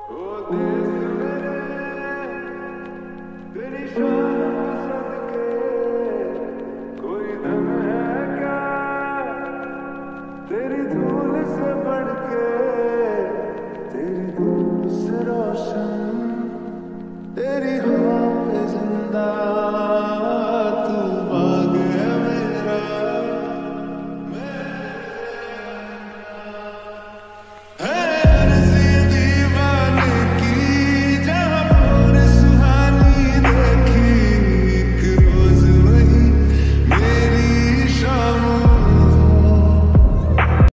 ओ देश मेरे तेरी शान पसंद के कोई दम है क्या तेरी धूल से